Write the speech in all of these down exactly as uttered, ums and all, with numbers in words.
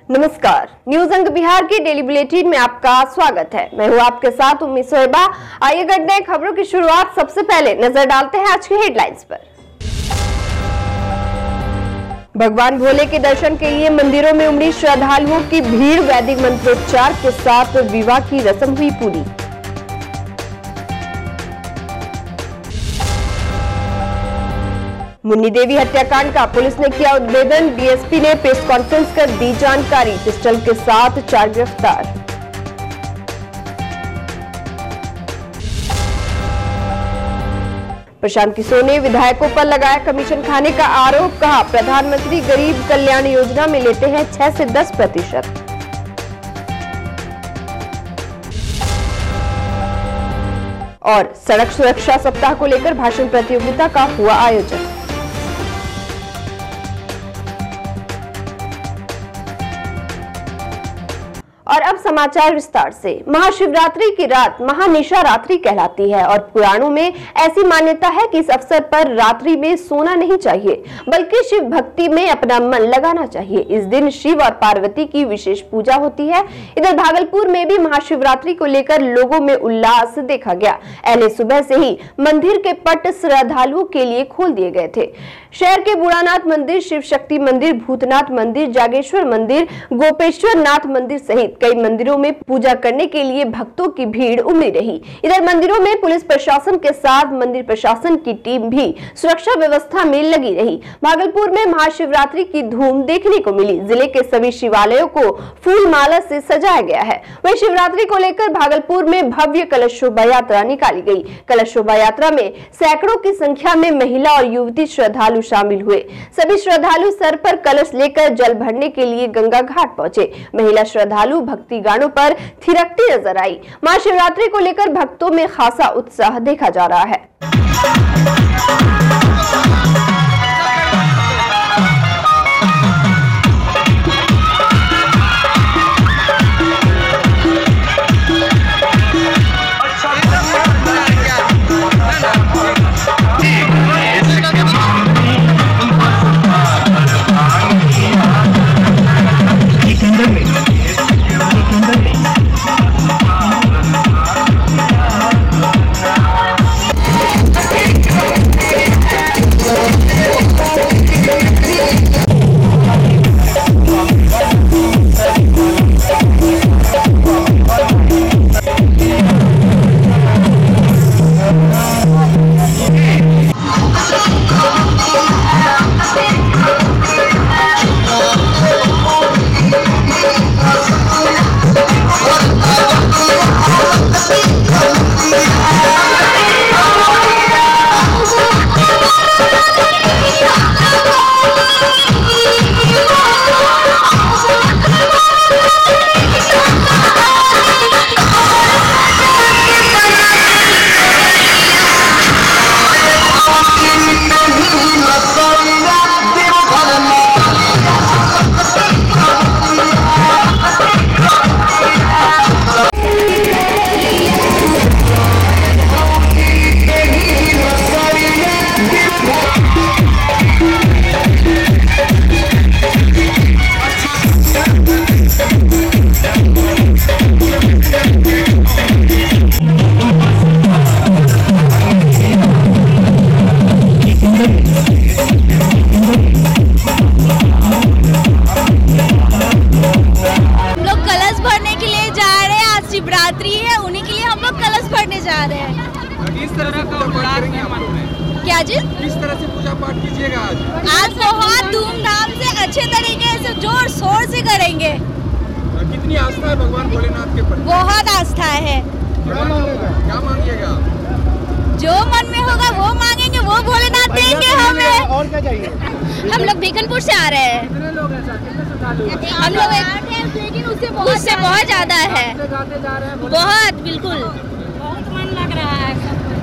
नमस्कार, न्यूज अंक बिहार के डेली बुलेटिन में आपका स्वागत है। मैं हूं आपके साथ उम्मीद सोहेबा। आइए करते हैं खबरों की शुरुआत। सबसे पहले नजर डालते हैं आज की हेडलाइंस पर। भगवान भोले के दर्शन के लिए मंदिरों में उमड़ी श्रद्धालुओं की भीड़। वैदिक मंत्रोच्चार के साथ विवाह की रस्म हुई पूरी। मुन्नी देवी हत्याकांड का पुलिस ने किया उद्भेदन। डीएसपी ने प्रेस कॉन्फ्रेंस कर दी जानकारी। पिस्टल के साथ चार गिरफ्तार। प्रशांत किशोर ने विधायकों पर लगाया कमीशन खाने का आरोप। कहा, प्रधानमंत्री गरीब कल्याण योजना में लेते हैं छह से दस प्रतिशत। और सड़क सुरक्षा सप्ताह को लेकर भाषण प्रतियोगिता का हुआ आयोजन। और अब समाचार विस्तार से। महाशिवरात्रि की रात महानिशा रात्रि कहलाती है और पुराणों में ऐसी मान्यता है कि इस अवसर पर रात्रि में सोना नहीं चाहिए, बल्कि शिव भक्ति में अपना मन लगाना चाहिए। इस दिन शिव और पार्वती की विशेष पूजा होती है। इधर भागलपुर में भी महाशिवरात्रि को लेकर लोगों में उल्लास देखा गया। पहले सुबह से ही मंदिर के पट श्रद्धालुओं के लिए खोल दिए गए थे। शहर के बूढ़ानाथ मंदिर, शिव शक्ति मंदिर, भूतनाथ मंदिर, जागेश्वर मंदिर, गोपेश्वर नाथ मंदिर सहित कई मंदिरों में पूजा करने के लिए भक्तों की भीड़ उमड़ी रही। इधर मंदिरों में पुलिस प्रशासन के साथ मंदिर प्रशासन की टीम भी सुरक्षा व्यवस्था में लगी रही। भागलपुर में महाशिवरात्रि की धूम देखने को मिली। जिले के सभी शिवालयों को फूल माला से सजाया गया है। वहीं शिवरात्रि को लेकर भागलपुर में भव्य कलश शोभा यात्रा निकाली गई। कलश शोभा यात्रा में सैकड़ों की संख्या में महिला और युवती श्रद्धालु शामिल हुए। सभी श्रद्धालु सर पर कलश लेकर जल भरने के लिए गंगा घाट पहुंचे। महिला श्रद्धालु भक्ति गानों पर थिरकती नजर आई। महाशिवरात्रि को लेकर भक्तों में खासा उत्साह देखा जा रहा है। क्या जी? किस तरह से पूजा पाठ कीजिएगा आज? आज बहुत धूमधाम से अच्छे तरीके से जोर शोर से करेंगे। कितनी आस्था है भगवान भोलेनाथ के प्रति? बहुत आस्था है। क्या मांगिएगा? जो मन में होगा वो मांगेंगे, वो भोलेनाथ देंगे हमें। और क्या चाहिए? हम लोग बीकनपुर से आ रहे हैं। कितने लोग हैं? हम लोग लेकिन उससे बहुत उससे बहुत ज्यादा है। बहुत बिल्कुल बहुत मन लग रहा है।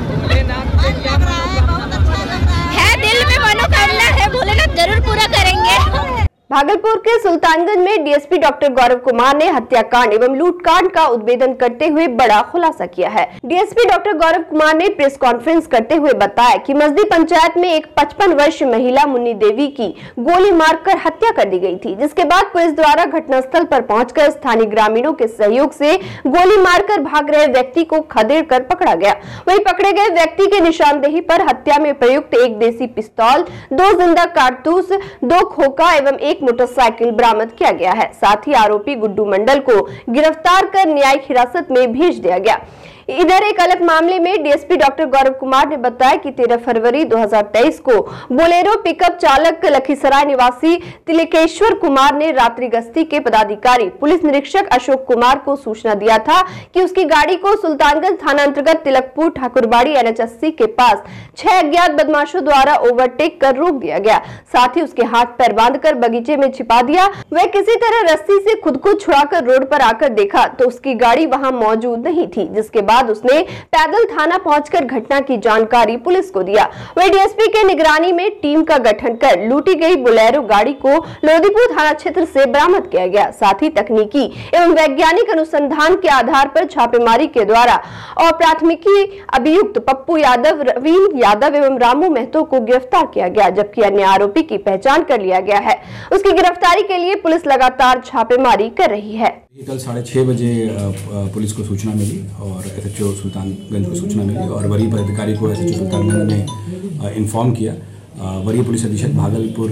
लग रहा है, बहुत अच्छा लग रहा है। है दिल में मनोकामना है, भोलेनाथ जरूर पूरा करेंगे। भागलपुर के सुल्तानगंज में डीएसपी डॉक्टर गौरव कुमार ने हत्याकांड एवं लूटकांड का उद्भेदन करते हुए बड़ा खुलासा किया है। डीएसपी डॉक्टर गौरव कुमार ने प्रेस कॉन्फ्रेंस करते हुए बताया कि मजदी पंचायत में एक पचपन वर्षीय महिला मुन्नी देवी की गोली मारकर हत्या कर दी गई थी, जिसके बाद पुलिस द्वारा घटनास्थल पर पहुंचकर स्थानीय ग्रामीणों के सहयोग से गोली मारकर भाग रहे व्यक्ति को खदेड़ कर पकड़ा गया। वहीं पकड़े गए व्यक्ति के निशानदेही पर हत्या में प्रयुक्त एक देसी पिस्तौल, दो जिंदा कारतूस, दो खोखा एवं एक मोटरसाइकिल बरामद किया गया है। साथ ही आरोपी गुड्डू मंडल को गिरफ्तार कर न्यायिक हिरासत में भेज दिया गया। इधर एक अलग मामले में डीएसपी डॉक्टर गौरव कुमार ने बताया कि तेरह फरवरी दो हज़ार तेईस को बोलेरो पिकअप चालक लखीसराय निवासी तिलकेश्वर कुमार ने रात्रि गश्ती के पदाधिकारी पुलिस निरीक्षक अशोक कुमार को सूचना दिया था कि उसकी गाड़ी को सुल्तानगंज थाना अंतर्गत तिलकपुर ठाकुरबाड़ी एन एच अस्सी के पास छह अज्ञात बदमाशों द्वारा ओवरटेक कर रोक दिया गया। साथ ही उसके हाथ पैर बांधकर बगीचे में छिपा दिया। वह किसी तरह रस्सी से खुद को छुड़ाकर रोड पर आकर देखा तो उसकी गाड़ी वहां मौजूद नहीं थी, जिसके बाद उसने पैदल थाना पहुंचकर घटना की जानकारी पुलिस को दिया। वहीं डीएसपी के निगरानी में टीम का गठन कर लूटी गई बोलेरो गाड़ी को लोदीपुर थाना क्षेत्र से बरामद किया गया। साथ ही तकनीकी एवं वैज्ञानिक अनुसंधान के आधार पर छापेमारी के द्वारा और प्राथमिकी अभियुक्त पप्पू यादव, रवीन यादव एवं रामू महतो को गिरफ्तार किया गया, जबकि अन्य आरोपी की पहचान कर लिया गया है। उसकी गिरफ्तारी के लिए पुलिस लगातार छापेमारी कर रही है। कल साढ़े छः बजे पुलिस को सूचना मिली और एसएचओ सुल्तानगंज को सूचना मिली और वरीय पदाधिकारी को एसएचओ सुल्तानगंज ने इन्फॉर्म किया। वरीय पुलिस अधीक्षक भागलपुर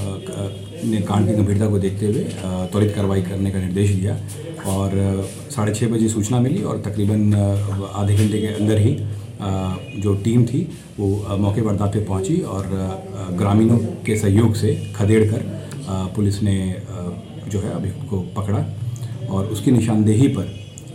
ने कांड की गंभीरता को देखते हुए त्वरित कार्रवाई करने का निर्देश दिया और साढ़े छः बजे सूचना मिली और तकरीबन आधे घंटे के अंदर ही जो टीम थी वो मौके पर वारदात पे पहुंची और ग्रामीणों के सहयोग से खदेड़ कर पुलिस ने जो है अभियुक्त को पकड़ा और उसकी निशानदेही पर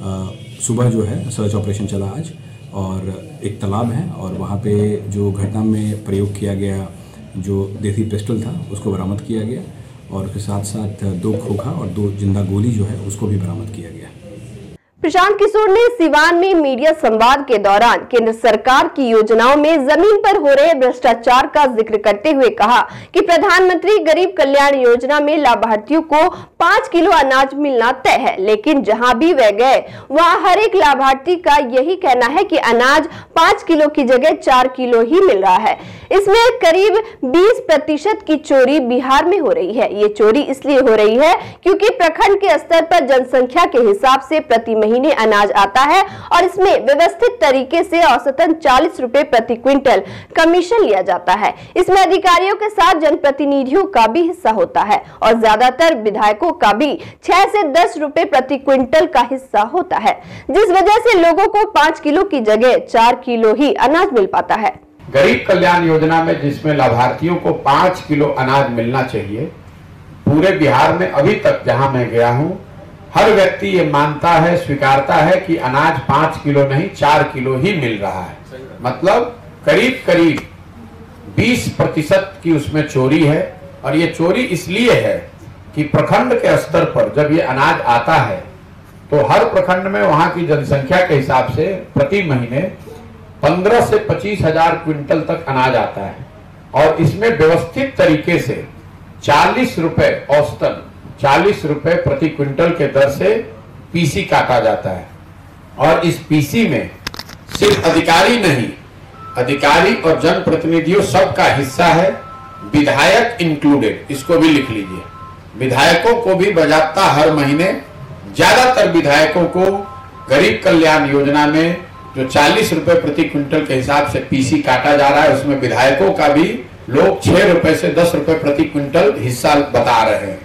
सुबह जो है सर्च ऑपरेशन चला आज और एक तालाब है और वहाँ पे जो घटना में प्रयोग किया गया जो देसी पिस्टल था उसको बरामद किया गया और उसके साथ साथ दो खोखा और दो जिंदा गोली जो है उसको भी बरामद किया गया। प्रशांत किशोर ने सिवान में मीडिया संवाद के दौरान केंद्र सरकार की योजनाओं में जमीन पर हो रहे भ्रष्टाचार का जिक्र करते हुए कहा कि प्रधानमंत्री गरीब कल्याण योजना में लाभार्थियों को पाँच किलो अनाज मिलना तय है, लेकिन जहां भी वे गए वहां हर एक लाभार्थी का यही कहना है कि अनाज पाँच किलो की जगह चार किलो ही मिल रहा है। इसमें करीब बीस प्रतिशत की चोरी बिहार में हो रही है। ये चोरी इसलिए हो रही है क्योंकि प्रखंड के स्तर पर जनसंख्या के हिसाब से प्रति महीने अनाज आता है और इसमें व्यवस्थित तरीके से औसतन चालीस रुपए प्रति क्विंटल कमीशन लिया जाता है। इसमें अधिकारियों के साथ जनप्रतिनिधियों का भी हिस्सा होता है और ज्यादातर विधायकों का भी छह से दस रुपए प्रति क्विंटल का हिस्सा होता है, जिस वजह से लोगों को पाँच किलो की जगह चार किलो ही अनाज मिल पाता है। गरीब कल्याण योजना में जिसमें लाभार्थियों को पाँच किलो अनाज मिलना चाहिए, पूरे बिहार में अभी तक जहां मैं गया हूं हर व्यक्ति ये मानता है, स्वीकारता है कि अनाज पाँच किलो नहीं चार किलो ही मिल रहा है। मतलब करीब करीब बीस प्रतिशत की उसमें चोरी है और ये चोरी इसलिए है कि प्रखंड के स्तर पर जब ये अनाज आता है तो हर प्रखंड में वहां की जनसंख्या के हिसाब से प्रति महीने पंद्रह से पच्चीस हजार क्विंटल तक अनाज आता है और इसमें व्यवस्थित तरीके से चालीस रुपए औसतन चालीस रुपए प्रति क्विंटल के दर से पीसी काटा जाता है और इस पीसी में सिर्फ अधिकारी नहीं, अधिकारी और जनप्रतिनिधियों सबका हिस्सा है, विधायक इंक्लूडेड, इसको भी लिख लीजिए। विधायकों को भी बजाता हर महीने, ज्यादातर विधायकों को गरीब कल्याण योजना में जो चालीस रुपए प्रति क्विंटल के हिसाब से पीसी काटा जा रहा है उसमें विधायकों का भी लोग छह रुपए से दस रुपए प्रति क्विंटल हिस्सा बता रहे हैं।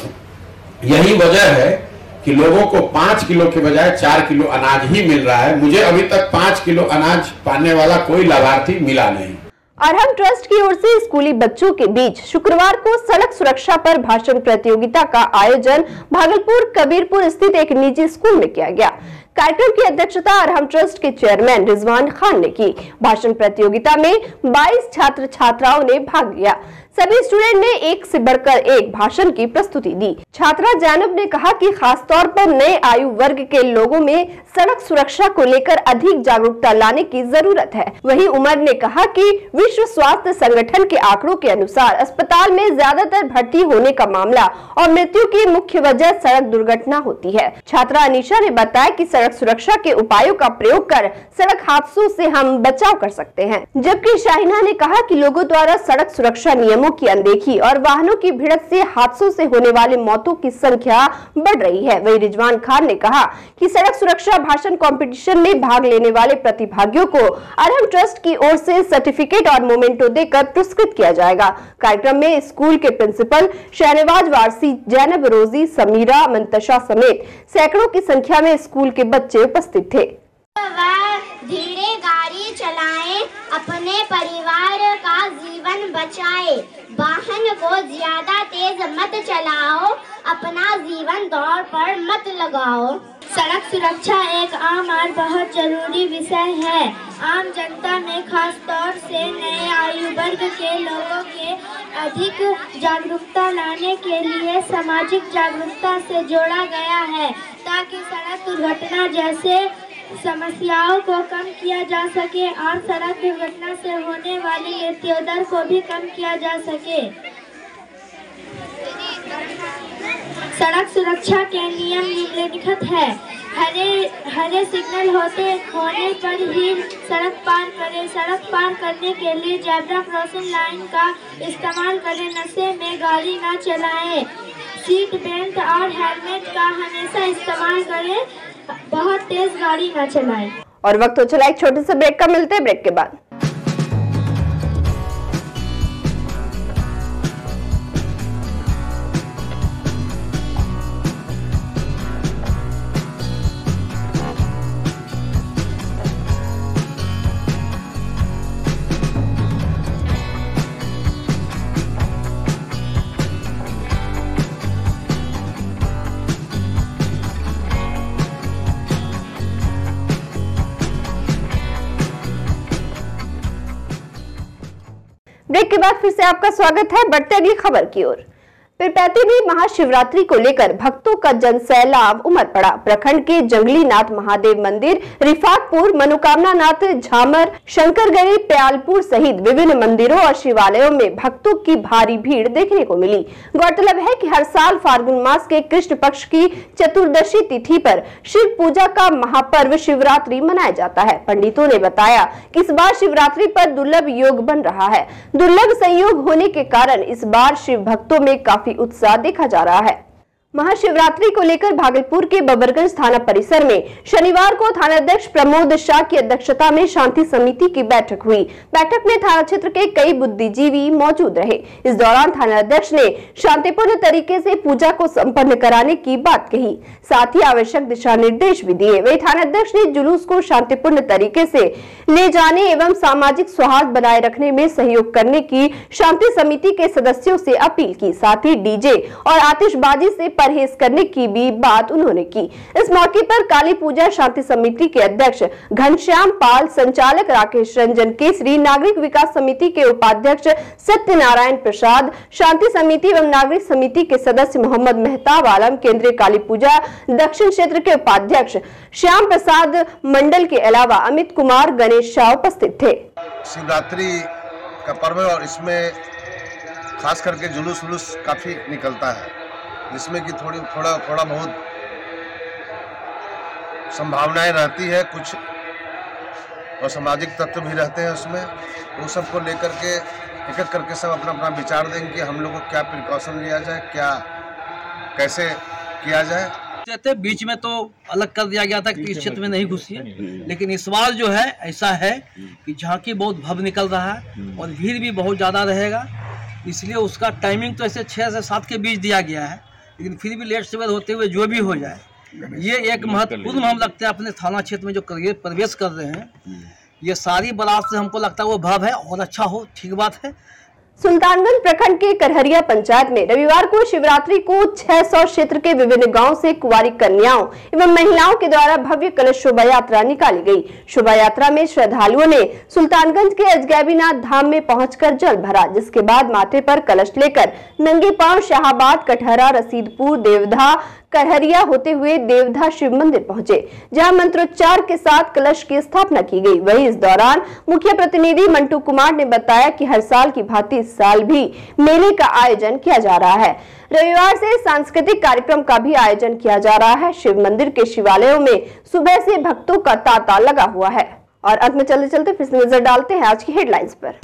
यही वजह है कि लोगों को पाँच किलो के बजाय चार किलो अनाज ही मिल रहा है। मुझे अभी तक पाँच किलो अनाज पाने वाला कोई लाभार्थी मिला नहीं। अरहम ट्रस्ट की ओर से स्कूली बच्चों के बीच शुक्रवार को सड़क सुरक्षा पर भाषण प्रतियोगिता का आयोजन भागलपुर कबीरपुर स्थित एक निजी स्कूल में किया गया। कार्यक्रम की अध्यक्षता अरहम ट्रस्ट के चेयरमैन रिजवान खान ने की। भाषण प्रतियोगिता में बाईस छात्र छात्राओं ने भाग लिया। सभी स्टूडेंट ने एक से बढ़कर एक भाषण की प्रस्तुति दी। छात्रा जैनब ने कहा कि खासतौर पर नए आयु वर्ग के लोगों में सड़क सुरक्षा को लेकर अधिक जागरूकता लाने की जरूरत है। वहीं उमर ने कहा कि विश्व स्वास्थ्य संगठन के आंकड़ों के अनुसार अस्पताल में ज्यादातर भर्ती होने का मामला और मृत्यु की मुख्य वजह सड़क दुर्घटना होती है। छात्रा अनीशा ने बताया कि सड़क सुरक्षा के उपायों का प्रयोग कर सड़क हादसों से हम बचाव कर सकते हैं, जबकि शाहिना ने कहा कि लोगों द्वारा सड़क सुरक्षा नियमों की अनदेखी और वाहनों की भिड़ंत से हादसों से होने वाले मौतों की संख्या बढ़ रही है। वहीं रिजवान खान ने कहा कि सड़क सुरक्षा भाषण कंपटीशन में भाग लेने वाले प्रतिभागियों को अरहम ट्रस्ट की ओर से सर्टिफिकेट और मोमेंटो देकर पुरस्कृत किया जाएगा। कार्यक्रम में स्कूल के प्रिंसिपल शहनवाज वारसी, जैनब, रोजी, समीरा, मंतशा समेत सैकड़ों की संख्या में स्कूल के बच्चे उपस्थित थे। धीरे गाड़ी चलाएं, अपने परिवार का जीवन बचाएं, वाहन को ज्यादा तेज मत चलाओ, अपना जीवन दौड़ पर मत लगाओ। सड़क सुरक्षा एक आम और बहुत जरूरी विषय है। आम जनता में खास तौर से नए आयु वर्ग के लोगों के अधिक जागरूकता लाने के लिए सामाजिक जागरूकता से जोड़ा गया है, ताकि सड़क दुर्घटना जैसे समस्याओं को कम किया जा सके और सड़क दुर्घटना से होने वाली मृत्यु दर को भी कम किया जा सके। सड़क सुरक्षा के नियम निम्नलिखित है। हरे हरे सिग्नल होते होने पर ही सड़क पार करें। सड़क पार करने के लिए जेब्रा क्रॉसिंग लाइन का इस्तेमाल करें। नशे में गाड़ी न चलाएं। सीट बेल्ट और हेलमेट का हमेशा इस्तेमाल करें। बहुत तेज गाड़ी न चलाएं। और वक्त हो चला एक छोटे से ब्रेक का, मिलते हैं ब्रेक के बाद। ब्रेक के बाद फिर से आपका स्वागत है। बढ़ते अगली खबर की ओर। पिरपैती में महाशिवरात्रि को लेकर भक्तों का जनसैलाब उमड़ पड़ा। प्रखंड के जंगली नाथ महादेव मंदिर, रिफातपुर, मनोकामना नाथ, झामर, शंकरगढ़ी, प्यालपुर सहित विभिन्न मंदिरों और शिवालयों में भक्तों की भारी भीड़ देखने को मिली। गौरतलब है कि हर साल फाल्गुन मास के कृष्ण पक्ष की चतुर्दशी तिथि पर शिव पूजा का महापर्व शिवरात्रि मनाया जाता है। पंडितों ने बताया कि इस बार शिवरात्रि पर दुर्लभ योग बन रहा है। दुर्लभ संयोग होने के कारण इस बार शिव भक्तों में काफी उत्साह देखा जा रहा है। महाशिवरात्रि को लेकर भागलपुर के बबरगंज थाना परिसर में शनिवार को थानाध्यक्ष प्रमोद शाह की अध्यक्षता में शांति समिति की बैठक हुई। बैठक में थाना क्षेत्र के कई बुद्धिजीवी मौजूद रहे। इस दौरान थानाध्यक्ष ने शांतिपूर्ण तरीके से पूजा को संपन्न कराने की बात कही, साथ ही आवश्यक दिशा निर्देश भी दिए। वही थानाध्यक्ष ने जुलूस को शांतिपूर्ण तरीके से ले जाने एवं सामाजिक सौहार्द बनाए रखने में सहयोग करने की शांति समिति के सदस्यों से अपील की। साथ ही डीजे और आतिशबाजी से परहेज करने की भी बात उन्होंने की। इस मौके पर काली पूजा शांति समिति के अध्यक्ष घनश्याम पाल, संचालक राकेश रंजन केसरी, नागरिक विकास समिति के उपाध्यक्ष सत्यनारायण प्रसाद, शांति समिति एवं नागरिक समिति के सदस्य मोहम्मद मेहताब आलम, केंद्रीय काली पूजा दक्षिण क्षेत्र के उपाध्यक्ष श्याम प्रसाद मंडल के अलावा अमित कुमार, गणेश शाह उपस्थित थे। शिवरात्रि का पर्व और इसमें खास करके जुलूस वुलूस काफी निकलता है, जिसमें कि थोड़ी थोड़ा थोड़ा बहुत संभावनाएं रहती है, कुछ और सामाजिक तत्व भी रहते हैं उसमें। वो सब को लेकर के एक एक करके सब अपना अपना विचार देंगे कि हम लोग को क्या प्रिकॉशन लिया जाए, क्या कैसे किया जाए। बीच में तो अलग कर दिया गया था कि इस क्षेत्र में नहीं घुसिए, लेकिन इस बार जो है ऐसा है कि झांकी बहुत भव्य निकल रहा है और भीड़ भी बहुत ज़्यादा रहेगा, इसलिए उसका टाइमिंग तो ऐसे छः से सात के बीच दिया गया है, लेकिन फिर भी लेट सवेर होते हुए जो भी हो जाए, ये एक महत्वपूर्ण हम लगता है अपने थाना क्षेत्र में जो प्रवेश कर रहे हैं, ये सारी बारात से हमको लगता है वो भव्य है और अच्छा हो, ठीक बात है। सुल्तानगंज प्रखंड के करहरिया पंचायत में रविवार को शिवरात्रि को छह सौ क्षेत्र के विभिन्न गांव से कुंवारी कन्याओं एवं महिलाओं के द्वारा भव्य कलश शोभा यात्रा निकाली गई। शोभा यात्रा में श्रद्धालुओं ने सुल्तानगंज के अजगैबीनाथ धाम में पहुंचकर जल भरा, जिसके बाद माथे पर कलश लेकर नंगे पांव शाहाबाद, कटहरा, रसीदपुर, देवधा, करहरिया होते हुए देवधा शिव मंदिर पहुंचे, जहां मंत्रोच्चार के साथ कलश की स्थापना की गई। वहीं इस दौरान मुख्य प्रतिनिधि मंटू कुमार ने बताया कि हर साल की भांति इस साल भी मेले का आयोजन किया जा रहा है। रविवार से सांस्कृतिक कार्यक्रम का भी आयोजन किया जा रहा है। शिव मंदिर के शिवालयों में सुबह से भक्तों का तांता लगा हुआ है। और अंत में चलते चलते फिर से नजर डालते हैं आज की हेडलाइंस पर।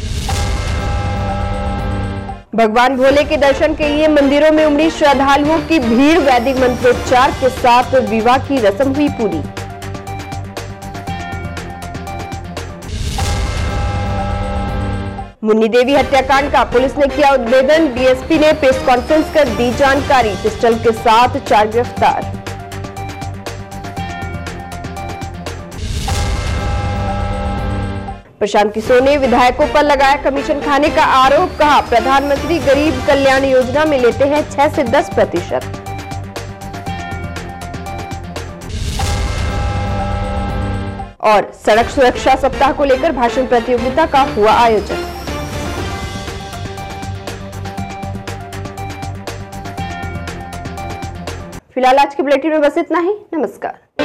भगवान भोले के दर्शन के लिए मंदिरों में उमड़ी श्रद्धालुओं की भीड़, वैदिक मंत्रोच्चार के साथ विवाह की रस्म हुई पूरी। मुन्नी देवी हत्याकांड का पुलिस ने किया उद्भेदन, डीएसपी ने प्रेस कॉन्फ्रेंस कर दी जानकारी, पिस्टल के साथ चार गिरफ्तार। प्रशांत किशोर ने विधायकों पर लगाया कमीशन खाने का आरोप, कहा प्रधानमंत्री गरीब कल्याण योजना में लेते हैं छह से दस प्रतिशत। और सड़क सुरक्षा सप्ताह को लेकर भाषण प्रतियोगिता का हुआ आयोजन। फिलहाल आज के बुलेटिन में बस इतना ही। नमस्कार।